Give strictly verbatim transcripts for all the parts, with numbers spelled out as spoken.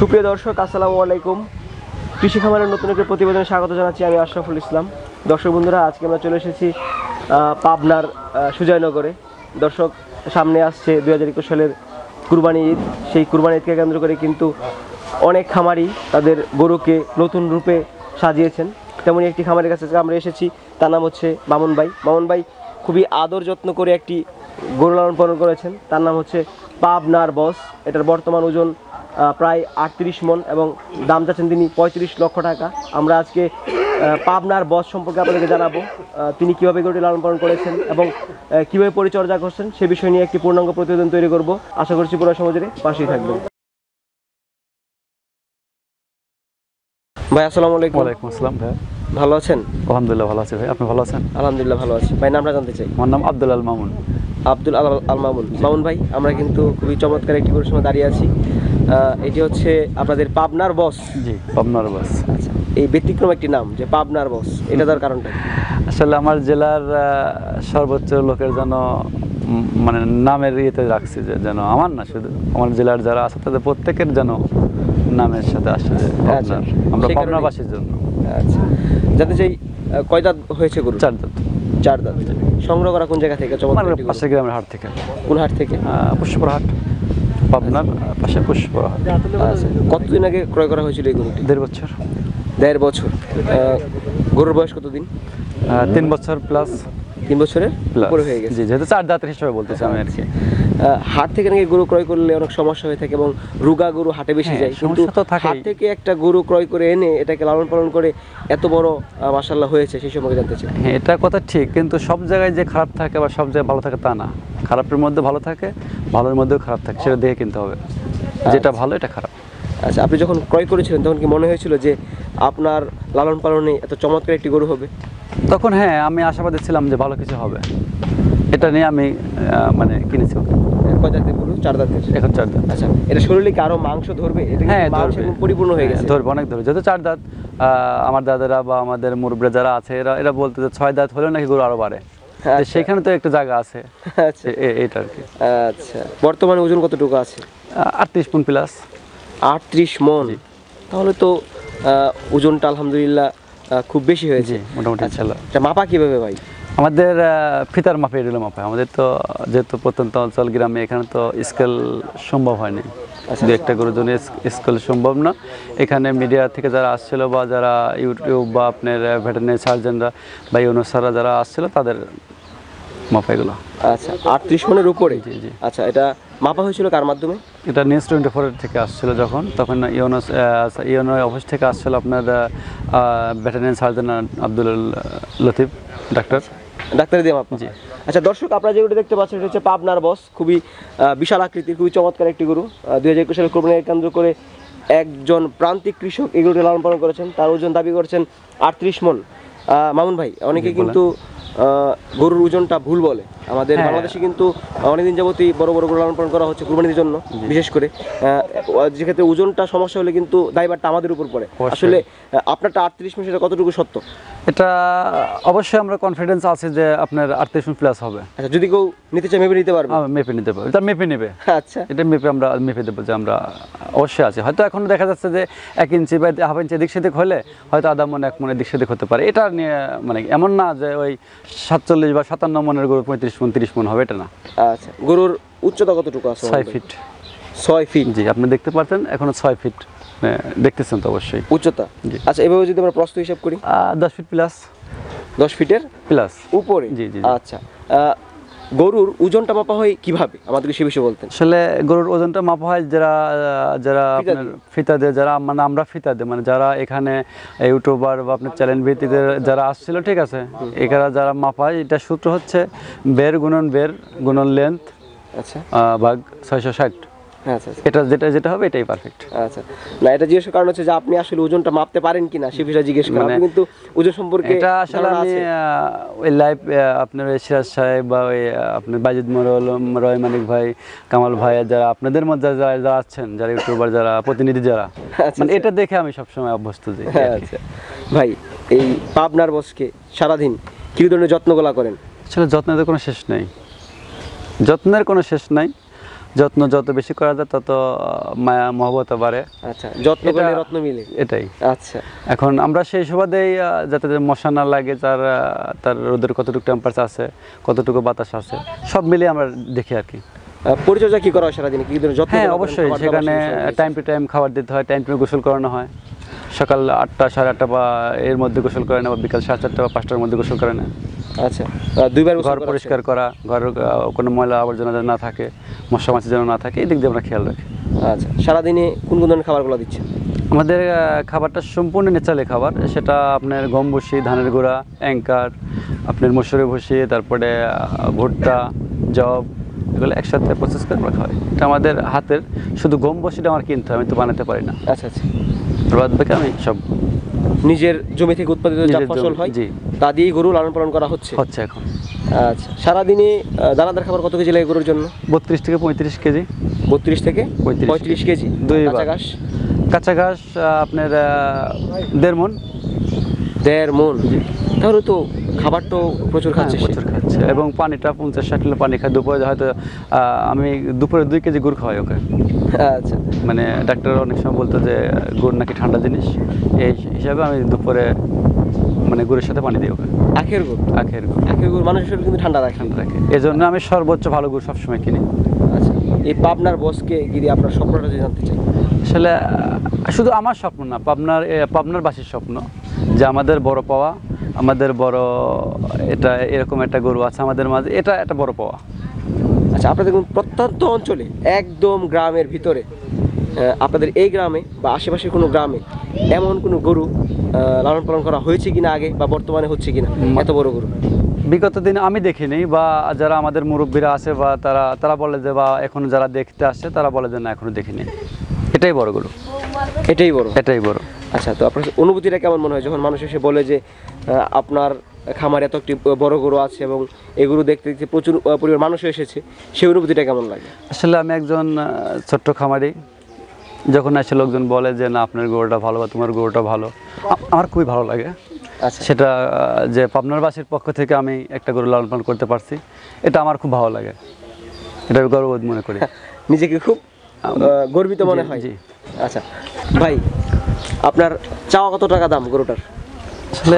সুপ্রিয় দর্শক, আসসালামু আলাইকুম। কৃষি খামারের নতুন একটা প্রতিবেদনে স্বাগত জানাচ্ছি। আমি আশরাফুল ইসলাম। দর্শক বন্ধুরা, আজকে আমরা চলে এসেছি পাবনার সুজয়নগরে। দর্শক, সামনে আসছে দুই হাজার একুশ সালের কুরবানি ঈদ। সেই কুরবানি ঈদকে কেন্দ্র করে কিন্তু অনেক খামারি তাদের গরুকে নতুন রূপে সাজিয়েছেন। তেমনই একটি খামারের কাছে আমরা এসেছি, তার নাম হচ্ছে মামুন ভাই। মামুন ভাই খুবই আদর যত্ন করে একটি গরু লালন পালন করেছেন। তার নাম হচ্ছে পাবনার বস। এটার বর্তমান ওজন প্রায় আটত্রিশ মন এবং দাম চাচ্ছেন তিনি পঁয়ত্রিশ লক্ষ টাকা। আমরা আজকে পাবনার বস সম্পর্কে আপনাদেরকে জানাবো, তিনি কীভাবে গরুটি লালন পালন করেছেন এবং কীভাবে পরিচর্যা করছেন সে বিষয় নিয়ে একটি পূর্ণাঙ্গ প্রতিবেদন তৈরি করব। আশা করছি পুরো সমাজের পাশেই থাকবেন। ভাই আসসালামু আলাইকুম। ওয়ালাইকুম আসসালাম। ভাই ভালো আছেন? আলহামদুলিল্লাহ ভালো আছি। ভাই আপনি ভালো আছেন? আলহামদুলিল্লাহ ভালো আছি। ভাই নামটা জানতে চাই। আমার নাম আব্দুল আল মামুন। আব্দুল আল আল মামুন। মামুন ভাই, আমরা কিন্তু খুবই চমৎকার একটি গরুর সময় দাঁড়িয়ে আছি। এটি হচ্ছে আপনাদের পাবনার বস। জি, পাবনার বস। আচ্ছা, এই ব্যতিক্রম একটি নাম যে পাবনার বস, এটা তার কারণটা? আসলে আমার জেলার সর্বোচ্চ লোকের যেন মানে নামের ইয়েতে রাখছি, যে যেন আমার না শুধু আমার জেলার যারা আছে তাদের প্রত্যেকের যেন নামের সাথে আসে যে পাবনার, আমরা পাবনাবাসীর জন্য। আচ্ছা, যাতে যেই কয় দাঁত হয়েছে গরু? চার দাঁত। চার দাঁত। সংগ্রহ করা কোন জায়গা থেকে? চমৎকার পাশের গ্রামের হাট থেকে। কোন হাট থেকে? পুষ্পর হাট, পাবনার পাশে পুষ্পর হাট। আচ্ছা, কতদিন আগে ক্রয় করা হয়েছিল এই গরুটি? দেড় বছর। দেড় বছর। গরুর বয়স কতদিন? তিন বছর প্লাস। তিন বছরের উপরে হয়ে গেছে। জি, যেহেতু চার দাঁতের হিসেবে বলতেছি আমি আর কি। হাট থেকে নাকি গরু ক্রয় করলে অনেক সমস্যা হয়ে থাকে এবং রুগা গরু হাটে বেশি যায়, কিন্তু হাট থেকে একটা গরু ক্রয় করে এনে এটাকে লালন পালন করে এত বড় মাশাআল্লাহ হয়েছে, সেই সম্পর্কে জানতে চাই। হ্যাঁ, এটা কথা ঠিক, কিন্তু সব জায়গায় যে খারাপ থাকে বা সব জায়গায় ভালো থাকে তা না। খারাপের মধ্যে ভালো থাকে, ভালোর মধ্যেও খারাপ থাকে, সেটা দেখে কিনতে হবে যেটা ভালো এটা খারাপ। আচ্ছা, আপনি যখন ক্রয় করেছিলেন তখন কি মনে হয়েছিল যে আপনার লালন পালনে এত চমৎকার একটি গরু হবে? তখন হ্যাঁ, আমি আশাবাদী ছিলাম যে ভালো কিছু হবে, এটা নিয়ে আমি মানে কিনেছি। কয় দাঁতের গরু? চার দাঁতের। এখন চার দাঁত। আচ্ছা, এটা শরীরে কি আরো মাংস ধরবে? হ্যাঁ, পরিপূর্ণ হয়ে গেছে। ধরবে, অনেক ধরবে। যেহেতু চার দাঁত, আমার দাদারা বা আমাদের মুরব্বীরা যারা আছে এরা এরা বলতে যে ছয় দাঁত হলেও নাকি গরু আরো বাড়ে। সেখানে তো একটা জায়গা আছে। আচ্ছা, এটা আর কি। আচ্ছা, বর্তমানে ওজন কতটুকু আছে? আটত্রিশ মন প্লাস। আটত্রিশ মন, তাহলে তো ওজনটা আলহামদুলিল্লাহ খুব বেশি হয়েছে মোটামুটি। আচ্ছা, মাপা কিভাবে ভাই? আমাদের ফিতার মাপে এগুলো মাপা। আমাদের তো যেহেতু প্রত্যন্ত অঞ্চল, গ্রামে, এখানে তো স্কেল সম্ভব হয়নি। দু একটা গরুর জন্য স্কেল সম্ভব না। এখানে মিডিয়া থেকে যারা আসছিল বা যারা ইউটিউব বা আপনার ভেটেরিনারি সার্জনরা বা ইউনোসাররা যারা আসছিল তাদের মাপা এগুলো। আচ্ছা, আটত্রিশ মনের উপরে? জি জি। আচ্ছা, এটা মাপা হয়েছিল কার মাধ্যমে? এটা নিউজ টোয়েন্টি ফোর থেকে আসছিল যখন, তখন ইউনো ইউনো অফিস থেকে আসছিল আপনার veterinary surgeon Abdul Latif doctor doctor দিয়ে মাপা। জি। আচ্ছা দর্শক, আপনারা যেগুলো দেখতে পাচ্ছেন এটা হচ্ছে পাবনার বস। খুবই বিশাল আকৃতির, খুবই চমৎকার একটি গরু। দুই হাজার একুশ সালের কোরবানিকে কেন্দ্র করে একজন প্রান্তিক কৃষক এই গরুটি লালন পালন করেছেন। তার ওজন দাবি করেছেন আটত্রিশ মন। মামুন ভাই, অনেকে কিন্তু গরুর ওজনটা ভুল বলে। আমাদের বাংলাদেশে কিন্তু অনেকদিন যাবতই বড় বড় গরু লালন পালন করা হচ্ছে কুরবানির জন্য, বিশেষ করে যেক্ষেত্রে ওজনটা সমস্যা হলে কিন্তু দায়ভারটা আমাদের উপর পড়ে। আসলে আপনারটা আটত্রিশ মন, সেটা কতটুকু সত্য? এটা অবশ্যই আমরা কনফিডেন্স আছে যে আপনার আটত্রিশ মন প্লাস হবে। আচ্ছা, যদি কেউ নিতে চায় মেপে নিতে পারবে? হ্যাঁ, মেপে নিতে পারবে। এটা মেপে নেবে। আচ্ছা, এটা মেপে আমরা মেপে দেবো যে আমরা অবশ্যই আছে। হয়তো এখন দেখা যাচ্ছে যে এক ইঞ্চি বা হাফ ইঞ্চি এদিক সেদিক হলে হয়তো আধা মন এক মন এদিক সেদিক হতে পারে। এটা নিয়ে মানে এমন না যে ওই সাতচল্লিশ বা সাতান্ন মনের গরু পঁয়ত্রিশ মন তিরিশ মন হবে, এটা না। আচ্ছা, গরুর উচ্চতা কতটুকু আছে? ছয় ফিট। ছয় ফিট? জি, আপনি দেখতে পাচ্ছেন এখনো ছয় ফিট দেখতেছেন তো অবশ্যই উচ্চতা। আচ্ছা, এভাবে যদি আমরা প্রস্থ হিসাব করি দশ ফিট প্লাস। দশ ফিটের প্লাস উপরে? জি জি। আচ্ছা, গরুর ওজনটা মাপা হয় কিভাবে, আমাদেরকে সে বিষয়ে বলতেন। আসলে গরুর ওজনটা মাপা হয় যারা যারা আপনার ফিতা দেয়, যারা মানে আমরা ফিতা দেয়, মানে যারা এখানে ইউটিউবার বা আপনার চ্যানেল ভিত্তিতে যারা আসছিল, ঠিক আছে, এখানে যারা মাপা হয়, এটা সূত্র হচ্ছে বের গুণন বের গুণন লেন্থ, আচ্ছা, ভাগ ছয়শো ষাট। আচ্ছা, এটা যেটা যেটা হবে এটাই পারফেক্ট। আচ্ছা, না এটা জিজ্ঞেস কারণ হচ্ছে যে আপনি আসলে ওজনটা মাপতে পারেন কিনা সে বিষয়ে জিজ্ঞেস করেন। আপনি কিন্তু ওজন সম্পর্কে এটা আসলে আমি ওই লাইভ আপনার সিরাজ সাহেব বা ওই আপনার বাজিদ মোরল, রয় মানিক ভাই, কামাল ভাই, যারা আপনাদের মধ্যে যারা যারা আছেন, যারা ইউটিউবার, যারা প্রতিনিধি, যারা মানে এটা দেখে আমি সবসময় অভ্যস্ত যে। আচ্ছা ভাই, এই পাবনার বসকে সারাদিন কি ধরনের যত্নগুলা করেন? আসলে যত্নের কোনো শেষ নেই, যত্নের কোনো শেষ নাই। যত্ন যত বেশি করা যায় তত মায়া মহব্বত বাড়ে। আচ্ছা, যত্ন করলে রত্ন মিলে, এটাই। আচ্ছা, এখন আমরা সেই সুবাদেই যাতে মশা না লাগে, তার তার রোদের কতটুকু টেম্পারেচার আছে, কতটুকু বাতাস আছে, সব মিলিয়ে আমরা দেখি আর কি। পরিচর্যা কি করা হয় সারাদিনে, কি ধরনের যত্ন? হ্যাঁ অবশ্যই, সেখানে টাইম টু টাইম খাবার দিতে হয়, টাইম টু টাইম গোসল করানো হয়। সকাল আটটা সাড়ে আটটা বা এর মধ্যে গোসল করে না, বা বিকাল সাড়ে চারটা বা পাঁচটার মধ্যে গোসল করে না। আচ্ছা, দুইবার ঘর পরিষ্কার করা, ঘরের কোনো ময়লা আবর্জনা যেন না থাকে, মশা মাছি যেন না থাকে, এই দিক দিয়ে আমরা খেয়াল রাখি। আচ্ছা, সারাদিনে কোন কোন ধরনের খাবারগুলো দিচ্ছেন? আমাদের খাবারটা সম্পূর্ণ ন্যাচারালি খাবার, সেটা আপনার গম ভুসি, ধানের গুঁড়া, অ্যাঙ্কার, আপনার মসুরি ভুসি, তারপরে ভুট্টা, জব, এগুলো একসাথে প্রসেস করে আমরা খাই। এটা আমাদের হাতের, শুধু গম ভুসিটা আমার কিনতে হয়, আমি তো বানাতে পারি না। আচ্ছা আচ্ছা, বাদ বাকি আমি সব নিজের জমি থেকে উৎপাদিত যা ফসল হয় জি তা দিয়েই গরু লালন পালন করা হচ্ছে হচ্ছে এখন। আচ্ছা, সারাদিনে দানাদার খাবার কত কেজি লাগে গরুর জন্য? বত্রিশ থেকে পঁয়ত্রিশ কেজি। বত্রিশ থেকে পঁয়ত্রিশ কেজি। দুই কাঁচা ঘাস? কাঁচা ঘাস আপনার দেড় মন। দেড় মন, তাহলে তো খাবার তো প্রচুর খাচ্ছে। প্রচুর খাচ্ছে, এবং পানিটা পঞ্চাশ ষাট লিটার পানি খায়। দুপুরে হয়তো আমি দুপুরে দুই কেজি গুড় খাওয়াই ওকে। আচ্ছা, মানে ডাক্তার অনেক সময় বলতো যে গুড় নাকি ঠান্ডা জিনিস, এই হিসাবে আমি দুপুরে মানে গুড়ের সাথে পানি দিই ওকে। আখের গুড়? আখের গুড়, আখের গুড় মানুষের শরীর কিন্তু ঠান্ডা রাখে। ঠান্ডা রাখে, এই জন্য আমি সর্বোচ্চ ভালো গুড় সবসময় কিনি। আচ্ছা, এই পাবনার বসকে গিয়ে আপনার স্বপ্নটা যদি জানতে চাই। আসলে শুধু আমার স্বপ্ন না, পাবনার পাবনার বাসীর স্বপ্ন যে আমাদের বড় পাওয়া, আমাদের বড় এটা এরকম একটা গরু আছে আমাদের মাঝে, এটা একটা বড় পাওয়া। আচ্ছা, আপনাদের প্রত্যন্ত অঞ্চলে একদম গ্রামের ভিতরে, আপনাদের এই গ্রামে বা আশেপাশের কোনো গ্রামে এমন কোনো গরু লালন পালন করা হয়েছে কিনা আগে, বা বর্তমানে হচ্ছে কিনা এত বড় গরু? বিগত দিনে আমি দেখিনি, বা যারা আমাদের মুরব্বীরা আছে বা তারা তারা বলে যে, বা এখন যারা দেখতে আসছে তারা বলে যে না এখনো দেখিনি। এটাই বড় গরু, এটাই বড়, এটাই বড়। আচ্ছা, তো আপনার অনুভূতিটা কেমন মনে হয় যখন মানুষ এসে বলে যে আপনার খামারে এত একটি বড় গরু আছে এবং এই গরু দেখতে দেখতে প্রচুর পরিমাণ মানুষ এসেছে, সেই অনুভূতিটা কেমন লাগে? আসলে আমি একজন ছোট্ট খামারি, যখন আসে লোকজন বলে যে না আপনার গরুটা ভালো বা তোমার গরুটা ভালো, আমার খুবই ভালো লাগে। আচ্ছা, সেটা যে পাবনারবাসীর পক্ষ থেকে আমি একটা গরু লালন পালন করতে পারছি, এটা আমার খুব ভালো লাগে, এটা আমি গর্ববোধ মনে করি, নিজেকে খুব গর্বিত মনে হয়। জি। আচ্ছা ভাই, আপনার চাওয়া কত টাকা দাম গরুটার? আসলে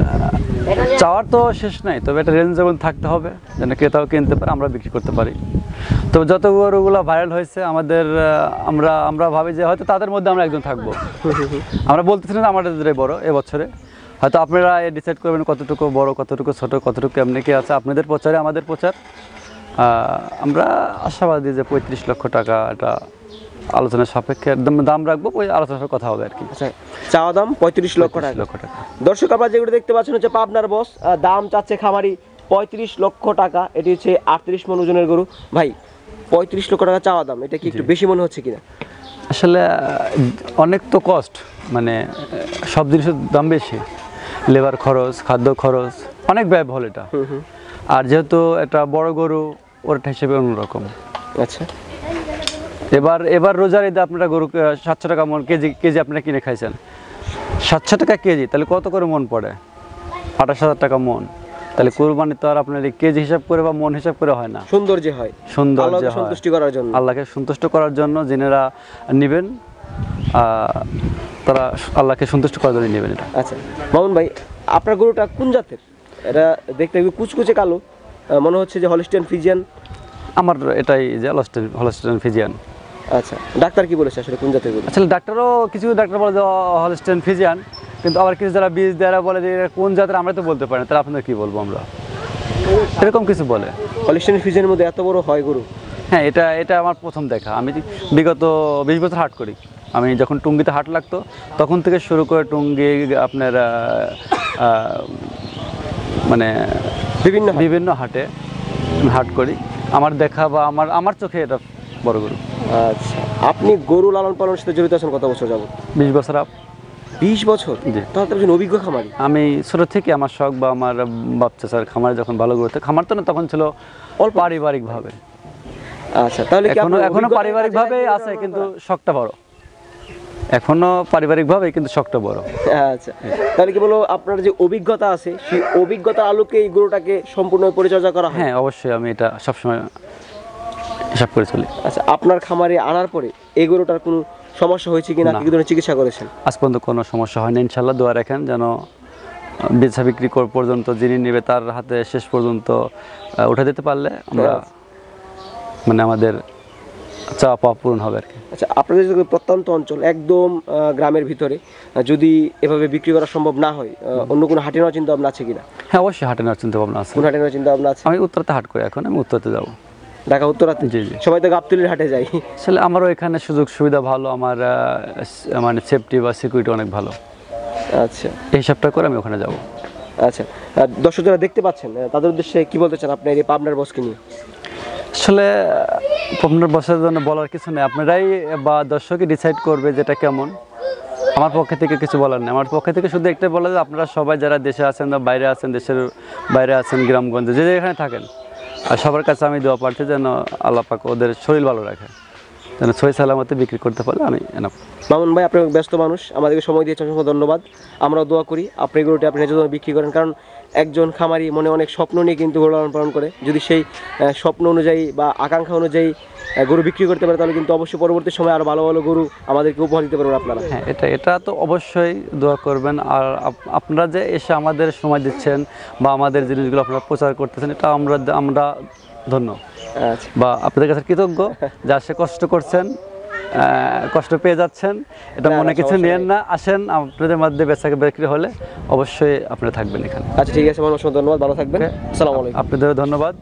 চাওয়ার তো শেষ নাই, তবে একটা রেঞ্জ যেমন থাকতে হবে যেন ক্রেতাও কিনতে পারে, আমরা বিক্রি করতে পারি। তো যত গরুগুলো ভাইরাল হয়েছে আমাদের, আমরা আমরা ভাবি যে হয়তো তাদের মধ্যে আমরা একজন থাকবো। আমরা বলতেছি না আমাদের বড় এবছরে, হয়তো আপনারা ডিসাইড করবেন কতটুকু বড়, কতটুকু ছোট, কতটুকু এমনি কি আছে, আপনাদের প্রচারে আমাদের প্রচার। আমরা আশাবাদী যে পঁয়ত্রিশ লক্ষ টাকা এটা আলোচনার সাপেক্ষে দাম রাখবো, ওই আলোচনার কথা হবে আর কি। আচ্ছা, চাওয়া দাম পঁয়ত্রিশ লক্ষ টাকা। লক্ষ টাকা। দর্শক, আপনারা যেগুলো দেখতে পাচ্ছেন হচ্ছে পাবনার বস, দাম চাচ্ছে খামারি পঁয়ত্রিশ লক্ষ টাকা। এটি হচ্ছে আটত্রিশ মন ওজনের গরু। ভাই, পঁয়ত্রিশ লক্ষ টাকা চাওয়া দাম, এটা কি একটু বেশি মনে হচ্ছে কিনা? আসলে অনেক তো কস্ট, মানে সব জিনিসের দাম বেশি, লেবার খরচ, খাদ্য খরচ, অনেক ব্যয়বহুল এটা। আর যেহেতু একটা বড় গরু, ওরটা হিসেবে অন্যরকম। আচ্ছা, এবার এবার রোজার ঈদে আপনারা গরু সাতশো টাকা মন কেজি কেজি আপনারা কিনে খাইছেন, সাতশো টাকা কেজি, তাহলে কত করে মন পড়ে? আঠাশ হাজার টাকা মন। তাহলে কোরবানি তো আর আপনার কেজি হিসাব করে বা মন হিসাব করে হয় না, সৌন্দর্য হয়, সৌন্দর্য হয়, সন্তুষ্টি করার জন্য, আল্লাহকে সন্তুষ্ট করার জন্য যিনারা নেবেন তারা আল্লাহকে সন্তুষ্ট করার জন্য নেবেন এটা। আচ্ছা মামুন ভাই, আপনার গরুটা কোন জাতের? এটা দেখতে একটু কুচকুচে কালো, মনে হচ্ছে যে হলস্টিয়ান ফ্রিজিয়ান। আমার এটাই যে হলস্টিয়ান ফ্রিজিয়ান। আচ্ছা, ডাক্তার কি বলেছে আসলে কোন জাতের গরু? আসলে ডাক্তারও কিছু ডাক্তার বলে যে হলস্টিয়ান ফ্রিজিয়ান, কিন্তু আবার কিছু যারা বীজ দেওয়া বলে যে কোন জাতের আমরা তো বলতে পারি না, তাহলে আপনাদের কি বলবো আমরা, এরকম কিছু বলে। হলস্টিয়ান ফ্রিজিয়ানের মধ্যে এত বড় হয় গরু? হ্যাঁ, এটা এটা আমার প্রথম দেখা। আমি বিগত বিশ বছর হাট করি। আমি যখন টুঙ্গিতে হাট লাগতো তখন থেকে শুরু করে টুঙ্গি আপনার মানে বিভিন্ন বিভিন্ন হাটে হাট করি, আমার দেখা বা আমার আমার চোখে এটা বড় গরু। আচ্ছা, আপনি গরু লালন পালনের সাথে জড়িত আছেন কত বছর যাবত? বিশ বছর। আপ বিশ বছর? জি। তাহলে একজন অভিজ্ঞ খামারি। আমি ছোট থেকে আমার শখ বা আমার বাপ চাচার খামারে যখন ভালো গরু, খামার তো না তখন ছিল অল্প পারিবারিকভাবে। আচ্ছা, তাহলে এখনো এখনো পারিবারিকভাবে আছে, কিন্তু শখটা বড়, এখনো পারিবারিকভাবে কিন্তু শখটা বড়। আচ্ছা, তাহলে কি বলো আপনার যে অভিজ্ঞতা আছে সেই অভিজ্ঞতার আলোকে এই গরুটাকে সম্পূর্ণ পরিচর্যা করা হয়? হ্যাঁ অবশ্যই, আমি এটা সবসময় হিসাব করে চলি। আচ্ছা, আপনার খামারে আনার পরে এই গরুটার কোনো সমস্যা হয়েছে কিনা, কি ধরনের চিকিৎসা করেছেন? আজ পর্যন্ত কোনো সমস্যা হয়নি, ইনশাল্লাহ। দোয়া রাখেন যেন বেচা বিক্রি কর পর্যন্ত যিনি নেবে তার হাতে শেষ পর্যন্ত উঠে দিতে পারলে আমরা মানে আমাদের চাওয়া পাওয়া পূরণ হবে আর কি। আচ্ছা, আপনাদের যদি প্রত্যন্ত অঞ্চল একদম গ্রামের ভিতরে যদি এভাবে বিক্রি করা সম্ভব না হয়, অন্য কোনো হাটে নেওয়ার চিন্তা ভাবনা আছে কিনা? হ্যাঁ, অবশ্যই হাটে নেওয়ার চিন্তা ভাবনা আছে। কোন হাটে নেওয়ার চিন্তা ভাবনা আছে? আমি উত্তরাতে হাট করি, এখন আমি উত্তরাতে যাবো। ঢাকা উত্তরাতে? জি জি। সবাই তো গাবতলীর হাটে যায়। আসলে আমারও এখানে সুযোগ সুবিধা ভালো, আমার মানে সেফটি বা সিকিউরিটি অনেক ভালো। আচ্ছা, এই হিসাবটা করে আমি ওখানে যাব। আচ্ছা, দর্শক যারা দেখতে পাচ্ছেন তাদের উদ্দেশ্যে কি বলতে চান আপনি এই পাবনার বসকে নিয়ে? আসলে পাবনার বসার জন্য বলার কিছু নেই, আপনারাই বা দর্শকই ডিসাইড করবে যেটা কেমন। আমার পক্ষে থেকে কিছু বলার নেই, আমার পক্ষে থেকে শুধু একটা বলা যে আপনারা সবাই যারা দেশে আছেন বা বাইরে আছেন, দেশের বাইরে আছেন, গ্রামগঞ্জে যে যেখানে থাকেন, আর সবার কাছে আমি দোয়া প্রার্থী যেন আল্লাহ পাক ওদের শরীর ভালো রাখে, যেন সহি সালামতে বিক্রি করতে পারলে আমি এনাফ। মামুন ভাই, আপনি ব্যস্ত মানুষ, আমাদেরকে সময় দিয়েছেন, অসংখ্য ধন্যবাদ। আমরাও দোয়া করি আপনি গরুটি আপনি নিজের জন্য বিক্রি করেন, কারণ একজন খামারি মনে অনেক স্বপ্ন নিয়ে কিন্তু গরু লালন পালন করে। যদি সেই স্বপ্ন অনুযায়ী বা আকাঙ্ক্ষা অনুযায়ী গরু বিক্রি করতে পারে তাহলে কিন্তু অবশ্যই পরবর্তী সময় আরও ভালো ভালো গরু আমাদেরকে উপহার দিতে পারবেন আপনারা। হ্যাঁ, এটা এটা তো অবশ্যই দোয়া করবেন। আর আপনারা যে এসে আমাদের সময় দিচ্ছেন বা আমাদের জিনিসগুলো আপনারা প্রচার করতেছেন, এটা আমরা আমরা ধন্য বা আপনাদের কাছে কৃতজ্ঞ যে আসে কষ্ট করছেন, কষ্ট পেয়ে যাচ্ছেন, এটা মনে কিছু নিয়েন না। আসেন, আপনাদের মধ্যে বেচা বিক্রি হলে অবশ্যই আপনারা থাকবেন এখানে। আচ্ছা, ঠিক আছে, মানুষ ধন্যবাদ, ভালো থাকবেন, আসসালামু আলাইকুম। আপনাদেরও ধন্যবাদ।